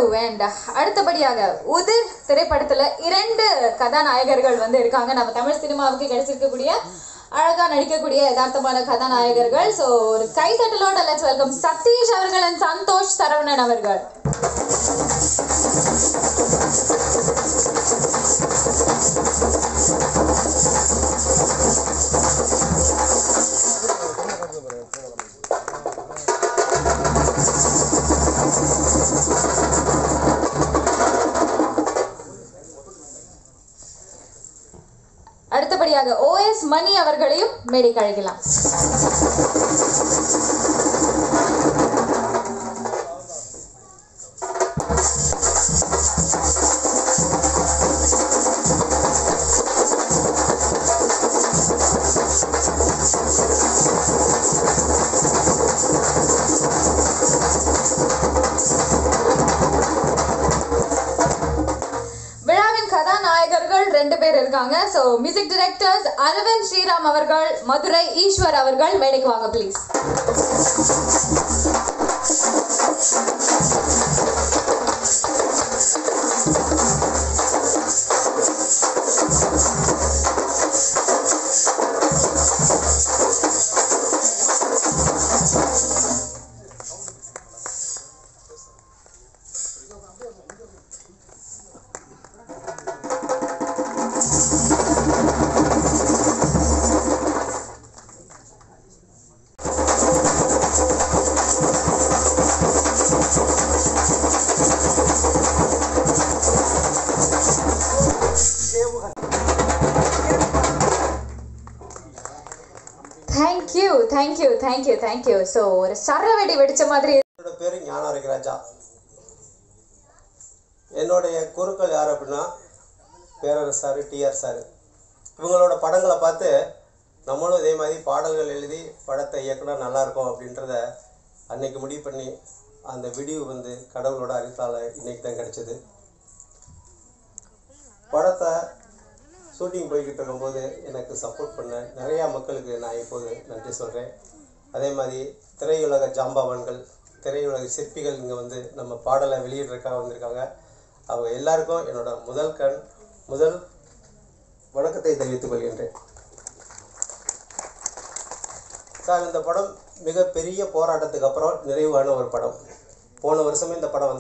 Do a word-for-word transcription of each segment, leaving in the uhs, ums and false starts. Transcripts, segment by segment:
and அடுத்தபடியாக உதிர் திரைப்படத்துல இரண்டு கதாநாயகர்கள் வந்து இருக்காங்க. நம்ம தமிழ் சினிமாவுக்கு கிடைச்சிருக்கக்கூடிய அழகா நடிக்கக்கூடிய யதார்த்தமான கதாநாயகர்கள். ஸோ ஒரு கைதட்டலோட லெட்ஸ் வெல்கம் சதீஷ் அவர்கள் அண்ட் சந்தோஷ் சரவணன் அவர்கள். அடுத்தபடியாக ஓஎஸ் மணி அவர்களையும் மேடைக்கு அழைக்கலாம். ரெண்டு பேர் இருக்காங்க. So music directors Aravind Sriram அவர்கள், மதுரை ஈஸ்வர் அவர்கள் மேடைக்கு வாங்க please. Thank you thank you thank you thank you. So ஒரு சரவெடி வெடிச்ச மாதிரி. என்னோட பேர் ஞானவரைக்கு ராஜா. என்னுடைய குருக்கள் யார் அப்படின்னா பேரரசு சார், டிஆர் சார். இவங்களோட படங்களை பார்த்து நம்மளும் இதே மாதிரி பாடல்கள் எழுதி படத்தை இயக்குனா நல்லாயிருக்கும் அப்படின்றத அன்னைக்கு முடிவு பண்ணி அந்த வீடியோ வந்து கடவுளோட அருளால் இன்னைக்கு தான் கிடைச்சது. படத்தை ஷூட்டிங் போய்கிட்டு இருக்கும்போது எனக்கு சப்போர்ட் பண்ண நிறையா மக்களுக்கு நான் இப்போது நன்றி சொல்கிறேன். அதே மாதிரி திரையுலக ஜாம்பவான்கள், திரையுலக சிற்பிகள் இங்கே வந்து நம்ம பாடலை வெளியிடுறதுக்காக வந்திருக்காங்க. அவங்க எல்லாருக்கும் என்னோட முதல் கண் முதல் வணக்கத்தை தெரிவித்துக் கொள்கின்றேன். சார், இந்த படம் மிகப்பெரிய போராட்டத்துக்கு அப்புறம் நிறைவான ஒரு படம். போன வருஷமே இந்த படம் வந்து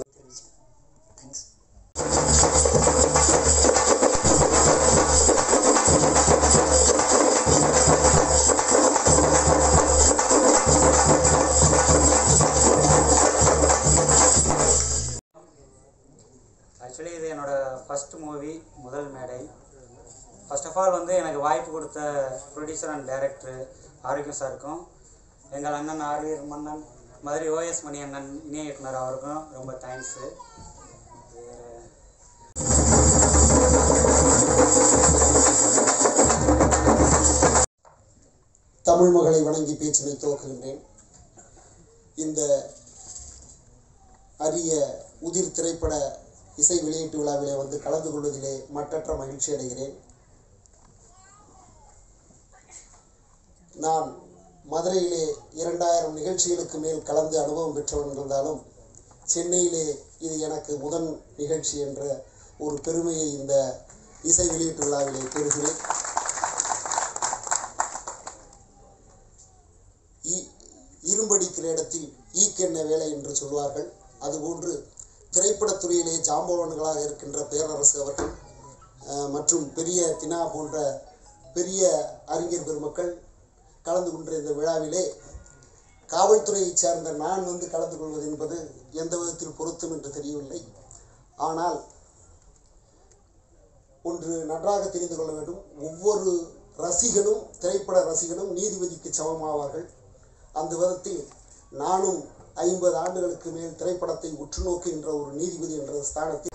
ஆக்சுவலி இது என்னோடய ஃபஸ்ட் மூவி, முதல் மேடை. ஃபர்ஸ்ட் ஆஃப் ஆல் வந்து எனக்கு வாய்ப்பு கொடுத்த ப்ரொடியூசர் அண்ட் டைரக்டர் ஆரோக்கியம் சாருக்கும், எங்கள் அண்ணன் ஆர்வீர் மன்னன், மதுரை ஓஎஸ் மணி அண்ணன் இணைய இயக்குனர் அவருக்கும் ரொம்ப தேங்க்ஸு. தமிழ் மகளை வணங்கி பேச்சினை துவக்குகின்றேன். இந்த அரிய உதிர் திரைப்பட இசை வெளியீட்டு விழாவிலே வந்து கலந்து கொள்வதிலே மற்றற்ற மகிழ்ச்சி அடைகிறேன். நான் மதுரையிலே இரண்டாயிரம் நிகழ்ச்சிகளுக்கு மேல் கலந்து அனுபவம் பெற்றவன் இருந்தாலும் சென்னையிலே இது எனக்கு முதன் நிகழ்ச்சி என்ற ஒரு பெருமையை இந்த இசை வெளியீட்டு விழாவிலே பெறுகிறேன். இரும்படிக்கிற இடத்தில் ஈக்கென்ன வேலை என்று சொல்வார்கள். அதுபோன்று திரைப்படத்துறையிலே ஜாம்பவான்களாக இருக்கின்ற பேரரசு அவர்கள் மற்றும் பெரிய தினா போன்ற பெரிய அறிஞர் பெருமக்கள் கலந்து கொண்ட இந்த விழாவிலே காவல்துறையை சேர்ந்த நான் வந்து கலந்து கொள்வது என்பது எந்த விதத்தில் பொருத்தம் என்று தெரியவில்லை. ஆனால் ஒன்று நன்றாக தெரிந்து கொள்ள வேண்டும், ஒவ்வொரு ரசிகனும் திரைப்பட ரசிகனும் நீதிபதிக்கு சமமாவார்கள். அந்த விதத்தில் நானும் ஐம்பது ஆண்டுகளுக்கு மேல் திரைப்படத்தை உற்று நோக்குகின்ற ஒரு நீதிபதி என்ற ஸ்தானத்தில்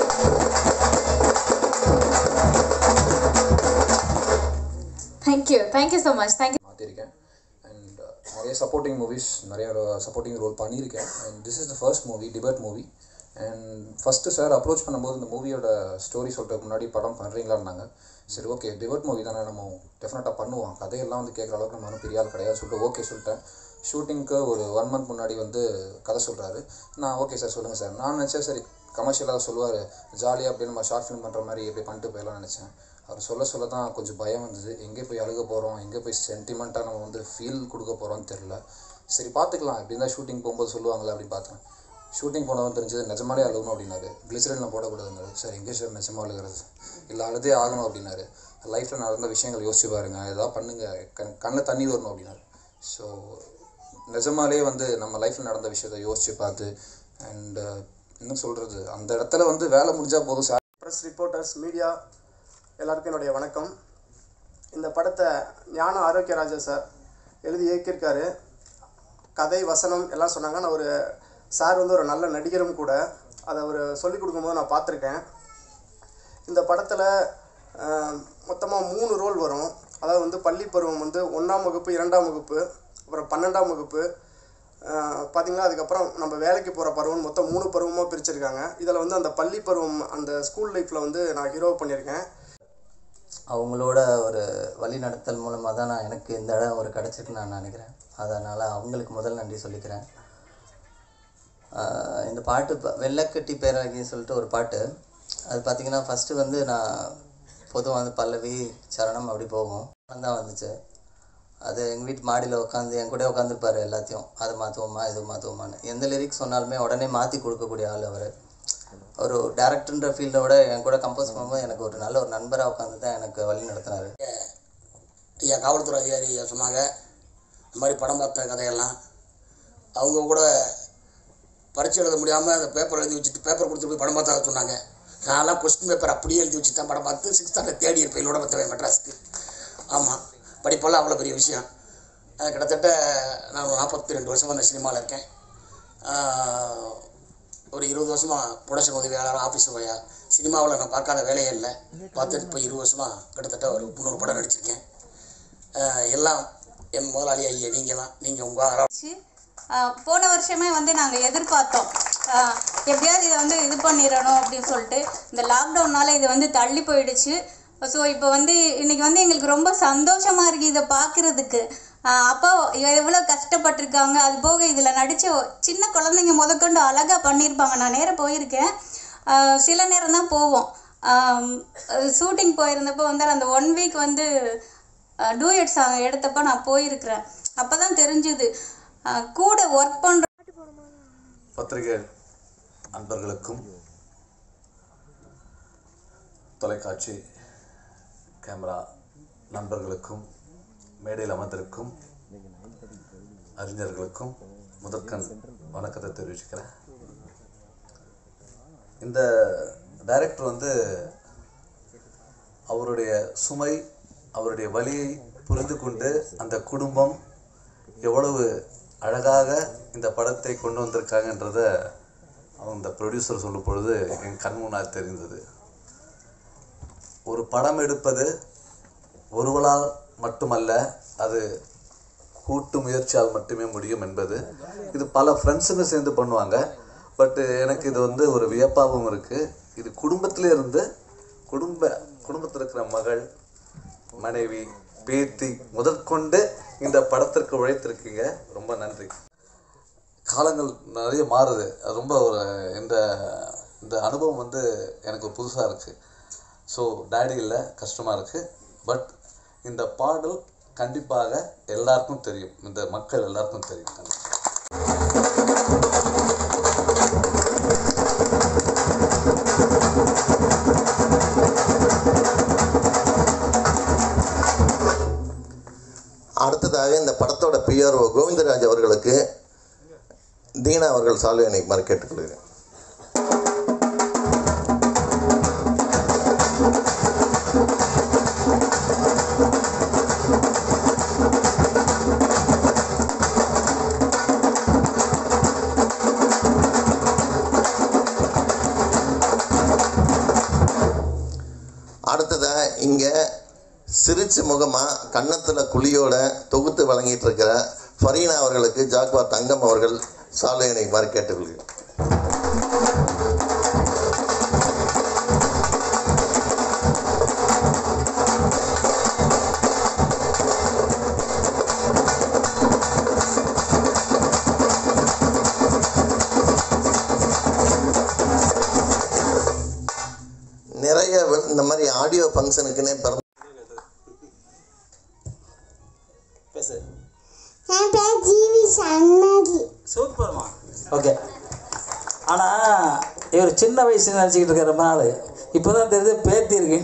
thank you thank you so much. Thank you. மாற்றிருக்கேன் அண்ட் நிறைய சப்போர்ட்டிங் மூவிஸ் நிறைய சப்போர்ட்டிங் ரோல் பண்ணியிருக்கேன். And this is the first movie, debate movie. And first sir approach பண்ணும்போது இந்த மூவியோட ஸ்டோரி சொல்கிறதுக்கு முன்னாடி படம் பண்ணுறீங்களான்னாங்க. சரி, ஓகே, டிபேட் மூவி தானே, நம்ம டெஃபினட்டாக பண்ணுவோம், கதையெல்லாம் வந்து கேட்குற அளவுக்கு நம்ம பெரிய ஆள் கிடையாது சொல்லிட்டு ஓகே சொல்லிட்டேன். ஷூட்டிங்க்கு ஒரு ஒன் மந்த் முன்னாடி வந்து கதை சொல்கிறாரு. நான் ஓகே சார் சொல்லுங்கள் சார். நான் நினச்சேன் சரி கமர்ஷியலாக சொல்லுவார், ஜாலியாக அப்படி நம்ம ஷார்ட் ஃபிலிம் பண்ணுற மாதிரி எப்படி பண்ணிட்டு போயிடலாம்னு நினச்சேன். அவர் சொல்ல சொல்ல தான் கொஞ்சம் பயம் வந்தது. எங்கே போய் அழுக போகிறோம், எங்கே போய் சென்டிமெண்ட்டாக நம்ம வந்து ஃபீல் கொடுக்க போகிறோம்னு தெரில. சரி பார்த்துக்கலாம், எப்படி இருந்தால் ஷூட்டிங் போகும்போது சொல்லுவாங்களே அப்படின்னு பார்த்தேன். ஷூட்டிங் போனவன் தெரிஞ்சது நிஜமாலே அழுகணும் அப்படின்னாரு. கிளிசரின்லாம் போடக்கூடாதுன்னாரு. சார் எங்கே சார் நிஜமாக அழுகிறது, இல்லை அழுதே ஆகணும் அப்படின்னாரு. லைஃப்பில் நடந்த விஷயங்கள் யோசிச்சு பாருங்கள், எதாவது பண்ணுங்கள், கண் கண்ணில் தண்ணி வரணும் அப்படின்னாரு. ஸோ நிஜமாலே வந்து நம்ம லைஃப்பில் நடந்த விஷயத்தை யோசித்து பார்த்து அண்டு என்ன சொல்கிறது, அந்த இடத்துல வந்து வேலை முடிஞ்சால் போதும் சார். ப்ரெஸ் ரிப்போர்ட்டர்ஸ், மீடியா எல்லாருக்கும் என்னுடைய வணக்கம். இந்த படத்தை ஞான ஆரோக்கியராஜா சார் எழுதி இயக்கியிருக்காரு. கதை வசனம் எல்லாம் சொன்னாங்க. நான் ஒரு சார் வந்து ஒரு நல்ல நடிகரும் கூட. அதை அவர் சொல்லிக் கொடுக்கும்போது நான் பார்த்துருக்கேன். இந்த படத்தில் மொத்தமாக மூணு ரோல் வரும். அதாவது வந்து பள்ளி பருவம் வந்து ஒன்றாம் வகுப்பு, இரண்டாம் வகுப்பு, அப்புறம் பன்னெண்டாம் வகுப்பு, பார்த்திங்கன்னா அதுக்கப்புறம் நம்ம வேலைக்கு போகிற பருவம், மொத்தம் மூணு பருவமாக பிரிச்சிருக்காங்க. இதில் வந்து அந்த பள்ளி பருவம், அந்த ஸ்கூல் லைஃப்பில் வந்து நான் ஹீரோ பண்ணியிருக்கேன். அவங்களோட ஒரு வழி நடத்தல் மூலமாக தான் நான் எனக்கு இந்த இடம் ஒரு கிடச்சிருக்குன்னு நான் நினைக்கிறேன். அதனால் அவங்களுக்கு முதல் நன்றி சொல்லிக்கிறேன். இந்த பாட்டு வெள்ளக்கட்டி பேரழகின்னு சொல்லிட்டு ஒரு பாட்டு. அது பார்த்திங்கன்னா ஃபஸ்ட்டு வந்து நான் பொதுவாக வந்து பல்லவி சரணம் அப்படி போகும் தான் வந்துச்சு. அது எங்கள் வீட்டு மாடியில் உட்காந்து என் கூட உட்காந்துருப்பார் எல்லாத்தையும், அதை மாற்றுவோமா இது மாற்றுவோமான்னு. எந்த லிரிக்ஸ் சொன்னாலுமே உடனே மாற்றி கொடுக்கக்கூடிய ஆள் அவர். ஒரு டேரக்டர்ன்ற ஃபீல்டை விட என் கூட கம்போஸ் பண்ணும்போது எனக்கு ஒரு நல்ல ஒரு நண்பராக உட்காந்து தான் எனக்கு வழி நடத்தினார். ஐயா காவல்துறை அதிகாரி சொன்னாங்க இந்த மாதிரி படம் பார்த்த கதையெல்லாம். அவங்க கூட பரீட்சை எழுத முடியாமல் அந்த பேப்பர் எழுதி வச்சுட்டு பேப்பர் கொடுத்துட்டு போய் படம் பார்த்தா சொன்னாங்க. நான்லாம் கொஸ்டின் பேப்பர் அப்படியே எழுதி வச்சுட்டு தான் படம் பார்த்து சிக்ஸ்த் ஸ்டாண்டர்ட் தேர்ட் இயர் பையிலோட பார்த்துவேன் மெட்ராஸுக்கு. ஆமாம், படிப்பெல்லாம் அவ்வளோ பெரிய விஷயம். கிட்டத்தட்ட நான் ஒரு நாற்பத்தி ரெண்டு வருஷமாக அந்த சினிமாவில் இருக்கேன். ஒரு இருபது வருஷமாக ப்ரொடக்ஷன் உதவியாளர், ஆஃபீஸ் உதவியா. சினிமாவில் நான் பார்க்காத வேலையே இல்லை. பார்த்துட்டு இப்போ இருபது வருஷமாக கிட்டத்தட்ட ஒரு முந்நூறு படம் நடிச்சிருக்கேன். எல்லாம் என் முதலாளி ஐயா நீங்கள் தான். நீங்கள் உங்கள் ஆரம்பிச்சு போன வருஷமே வந்து நாங்கள் எதிர்பார்த்தோம் எப்படியாவது இதை வந்து இது பண்ணிடணும் அப்படின்னு சொல்லிட்டு. இந்த லாக்டவுனால் இது வந்து தள்ளி போயிடுச்சு. ஸோ இப்போ வந்து இன்றைக்கி வந்து எங்களுக்கு ரொம்ப சந்தோஷமாக இருக்குது இதை பார்க்குறதுக்கு. அப்போ எவ்வளோ கஷ்டப்பட்டிருக்காங்க, அது போக இதில் நடித்த சின்ன குழந்தைங்க முதற்கொண்டு அழகாக பண்ணியிருப்பாங்க. நான் நேரம் போயிருக்கேன், சில நேரம் தான் போவோம். ஷூட்டிங் போயிருந்தப்போ வந்து அந்த ஒன் வீக் வந்து டூயட் சாங் எடுத்தப்போ நான் போயிருக்கிறேன். அப்போ தான் தெரிஞ்சுது கூட ஒர்க் பண்ணுற பத்திரிகை அன்பர்களுக்கும் தொலைக்காட்சி கேமரா நண்பர்களுக்கும் மேடையில் அமர்ந்திருக்கும் அறிஞர்களுக்கும் முதற்கண் வணக்கத்தை தெரிவிச்சுக்கிறேன். இந்த டைரக்டர் வந்து அவருடைய சுமை, அவருடைய வலியை புரிந்து கொண்டு அந்த குடும்பம் எவ்வளவு அழகாக இந்த படத்தை கொண்டு வந்திருக்காங்கன்றத அவங்க இந்த ப்ரொடியூசர் சொல்லும் பொழுது என் கண் முன்னால் தெரிந்தது. ஒரு படம் எடுப்பது ஒருவரால் மட்டுமல்ல, அது கூட்டு முயற்சியால் மட்டுமே முடியும் என்பது. இது பல ஃப்ரெண்ட்ஸுங்க சேர்ந்து பண்ணுவாங்க. பட் எனக்கு இது வந்து ஒரு வியப்பாகவும் இருக்குது. இது குடும்பத்திலே இருந்து குடும்ப குடும்பத்தில் இருக்கிற மகள், மனைவி, பேத்தி முதற்கொண்டு இந்த படத்திற்கு உழைத்திருக்கீங்க. ரொம்ப நன்றி. காலங்கள் நிறைய மாறுது. அது ரொம்ப ஒரு இந்த இந்த அனுபவம் வந்து எனக்கு புதுசாக இருக்குது. ஸோ டேடி இல்லை, கஷ்டமாக இருக்குது. பட் இந்த பாடல் கண்டிப்பாக எல்லாருக்கும் தெரியும், இந்த மக்கள் எல்லாருக்கும் தெரியும். அடுத்ததாக இந்த படத்தோட பிஆர்ஓ கோவிந்தராஜ் அவர்களுக்கு தீனா அவர்கள் சால்வை அணிக்குமாறு கேட்டுக்கொள்கிறேன். அடுத்ததாக இங்கே சிரிச்சு முகமாக கன்னத்தில் குழியோட தொகுத்து வழங்கிட்டு இருக்கிற ஃபரீனா அவர்களுக்கு ஜாக்வா தங்கம் அவர்கள் சாலை அணிக்குமாறு கேட்டுக்கொள்கிறேன். ஏதோ ஃபங்க்ஷனுக்குன்னே பிறந்த பேசு. என் பேர் ஜிவி சண்முகி. சூப்பர்மா. ஓகே. ஆனால் இவர் சின்ன வயசுல நினச்சிக்கிட்டு இருக்க ரொம்ப நாள் இப்போ தான் தெரியுது பேத்தி இருக்கு.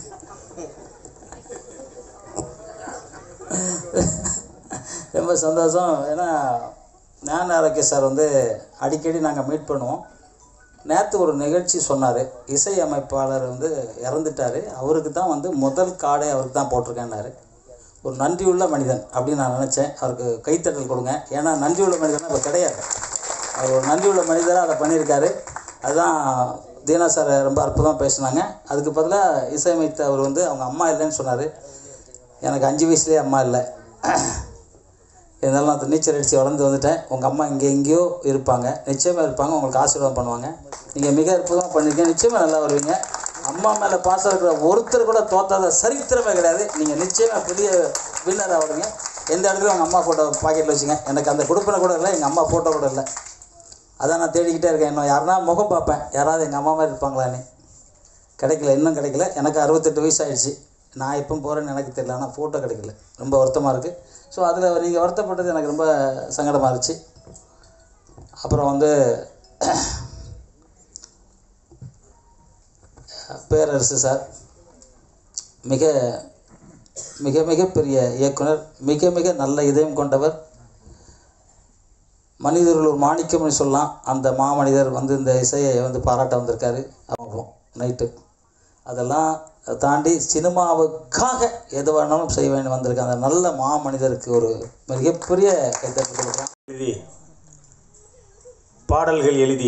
ரொம்ப சந்தோஷம். ஏன்னா ஞான ஆரோக்கிய சார் வந்து அடிக்கடி நாங்கள் மீட் பண்ணுவோம். நேற்று ஒரு நிகழ்ச்சி சொன்னார், இசை அமைப்பாளர் வந்து இறந்துட்டார், அவருக்கு தான் வந்து முதல் காடை அவருக்கு தான் போட்டிருக்கேன்னாரு. ஒரு நன்றியுள்ள மனிதன் அப்படின்னு நான் நினச்சேன். அவருக்கு கைத்தட்டல் கொடுங்க. ஏன்னா நன்றியுள்ள மனிதனா இப்போ கிடையாது. அவர் ஒரு நன்றியுள்ள மனிதராக அதை பண்ணியிருக்காரு. அதுதான் தீனா சார் ரொம்ப அற்புதமாக பேசினாங்க. அதுக்கு பதிலாக இசையமைத்த அவர் வந்து அவங்க அம்மா இல்லைன்னு சொன்னார். எனக்கு அஞ்சு வயசுலேயே அம்மா இல்லை, இருந்தாலும் நான் நீச்சல் அடித்து வளர்ந்து வந்துட்டேன். உங்கள் அம்மா இங்கே எங்கேயோ இருப்பாங்க, நிச்சயமாக இருப்பாங்க, உங்களுக்கு ஆசீர்வாதம் பண்ணுவாங்க. நீங்கள் மிக அற்புதமாக பண்ணியிருக்கீங்க, நிச்சயமாக நல்லா வருவீங்க. அம்மா மேலே பாசம் இருக்கிற ஒருத்தர் கூட தோற்றாத சரித்திரமே கிடையாது. நீங்கள் நிச்சயமாக பெரிய வின்னராக வருவீங்க. எந்த இடத்துலையும் உங்கள் அம்மா ஃபோட்டோ பாக்கெட்டில் வச்சுங்க. எனக்கு அந்த கொடுப்பின கூட இல்லை, எங்கள் அம்மா ஃபோட்டோ கூட இல்லை. அதான் நான் தேடிக்கிட்டே இருக்கேன். இன்னும் யாருன்னா முகம் பார்ப்பேன், யாராவது எங்கள் அம்மா மாதிரி இருப்பாங்களான்னு. கிடைக்கல, இன்னும் கிடைக்கல. எனக்கு அறுபத்தெட்டு வயசு ஆகிடுச்சு. நான் எப்போ போகிறேன்னு எனக்கு தெரியல, ஆனால் ஃபோட்டோ கிடைக்கல. ரொம்ப வருத்தமாக இருக்குது. ஸோ அதில் நீங்கள் வருத்தப்பட்டது எனக்கு ரொம்ப சங்கடமாக இருந்துச்சு. அப்புறம் வந்து பேரரசு சார் மிக மிக மிகப்பெரிய இயக்குனர், மிக மிக நல்ல இதயம் கொண்டவர். மனிதர்கள் ஒரு மாணிக்கம்னு சொல்லலாம். அந்த மாமனிதர் வந்து இந்த இசையை வந்து பாராட்ட வந்திருக்காரு. அவங்க நைட்டு அதெல்லாம் தாண்டி சினிமாவுக்காக எது வேணாலும் செய்ய வேண்டும் வந்திருக்க அந்த நல்ல மாமனிதருக்கு ஒரு மிகப்பெரிய கைத்தட்டல் கொடுக்கலாம். எழுதி பாடல்கள் எழுதி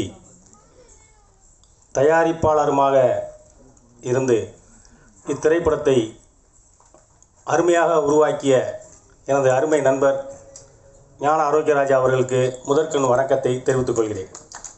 தயாரிப்பாளருமாக இருந்து இத்திரைப்படத்தை அருமையாக உருவாக்கிய எனது அருமை நண்பர் ஞான ஆரோக்கியராஜா அவர்களுக்கு முதற்கண் வணக்கத்தை தெரிவித்துக் கொள்கிறேன்.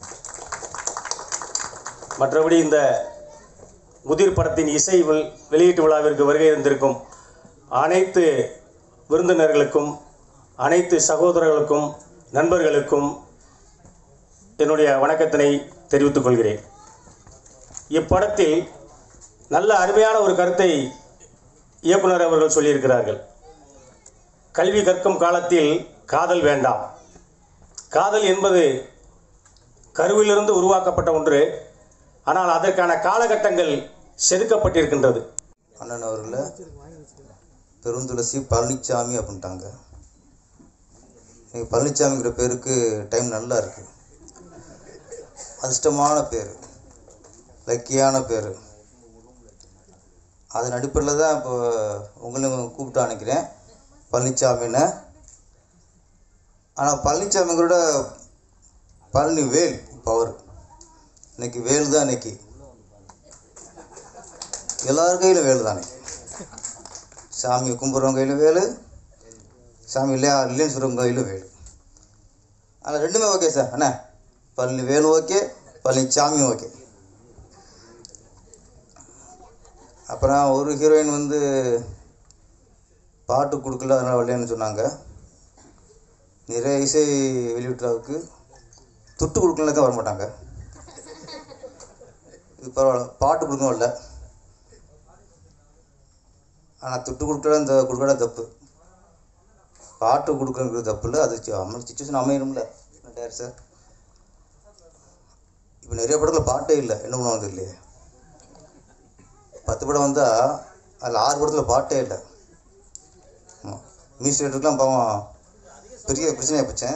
மற்றபடி இந்த முதிர் படத்தின் இசை வெளியீட்டு விழாவிற்கு வருகை இருந்திருக்கும் அனைத்து விருந்தினர்களுக்கும், அனைத்து சகோதரர்களுக்கும், நண்பர்களுக்கும் என்னுடைய வணக்கத்தினை தெரிவித்துக் கொள்கிறேன். இப்படத்தில் நல்ல அருமையான ஒரு கருத்தை இயக்குனர் அவர்கள் சொல்லியிருக்கிறார்கள். கல்வி கற்கும் காலத்தில் காதல் வேண்டாம். காதல் என்பது கருவிலிருந்து உருவாக்கப்பட்ட ஒன்று. ஆனால் அதற்கான காலகட்டங்கள் செதுக்கப்பட்டிருக்கின்றது. அண்ணன் அவர்களை பெருந்துளசி பழனிசாமி அப்படின்ட்டாங்க. நீங்கள் பழனிசாமிங்கிற பேருக்கு டைம் நல்லா இருக்குது. அதிர்ஷ்டமான பேர், லக்கியான பேர். அதன் அடிப்படையில் தான் இப்போ உங்களையும் கூப்பிட்டு அனுக்கிறேன் பழனிசாமின்னு. ஆனால் பழனிசாமிங்களோட பழனி வேல் பவர். இன்னைக்கு வேல் தான். இன்னைக்கு எல்லார் கையிலும் வேல் தானே. சாமி கும்பிட்றவங்க கையிலும் வேலு, சாமி இல்லையா இல்லைன்னு சொல்கிறவங்க கையிலும் வேலு. ஆனால் ரெண்டுமே ஓகே சார். அண்ணா பழனி வேலு ஓகே, பழனி சாமி ஓகே. அப்புறம் ஒரு ஹீரோயின் வந்து பாட்டு கொடுக்கல, அதனால் வரலைன்னு சொன்னாங்க. நிறைய இசை வெளியிட்டாவுக்கு துட்டு கொடுக்கலனாக்கா வர மாட்டாங்க. இது பரவாயில்ல, பாட்டு கொடுக்கணும் இல்லை. ஆனால் துட்டு கொடுக்கல இந்த கொடுக்கல தப்பு. பாட்டு கொடுக்கணுங்கிறது தப்பு இல்லை. அது அம்மா சிச்சுவேஷன் அமையணும்ல டேர் சார். இப்போ நிறைய படத்தில் பாட்டே இல்லை, என்ன பண்ணுவாங்க இல்லையே. பத்து படம் வந்தால் அதில் ஆறு படத்தில் பாட்டே இல்லை. ஆமாம், மியூசிக் டேரக்டருக்குலாம் பாவம் பெரிய பிரச்சனையாக போச்சேன்.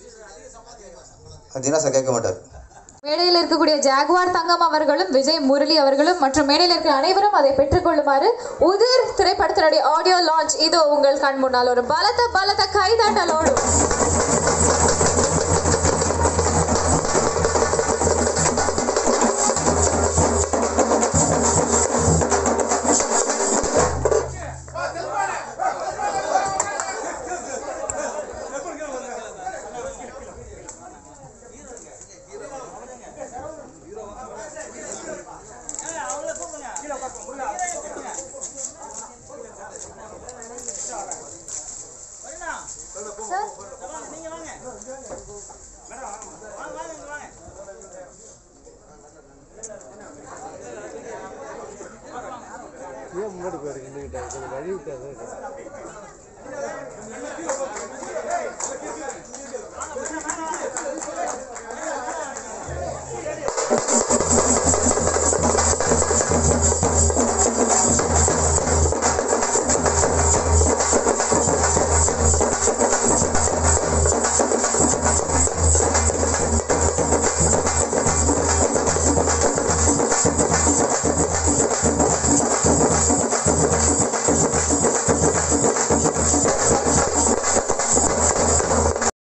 அது என்ன சார் கேட்க மாட்டார். மேடையில் இருக்கக்கூடிய ஜாகுவார் தங்கம் அவர்களும் விஜய் முரளி அவர்களும் மற்றும் மேடையில் இருக்கிற அனைவரும் அதை பெற்றுக்கொள்ளுமாறு உதிர் திரைப்படத்தினுடைய ஆடியோ லான்ச் இதோ உங்கள் கண் முன்னால் ஒரு பலத்த பலத்த கைதட்டலோடு. Sir? முன்னாடி போயிருக்கேன் வழி விட்டாது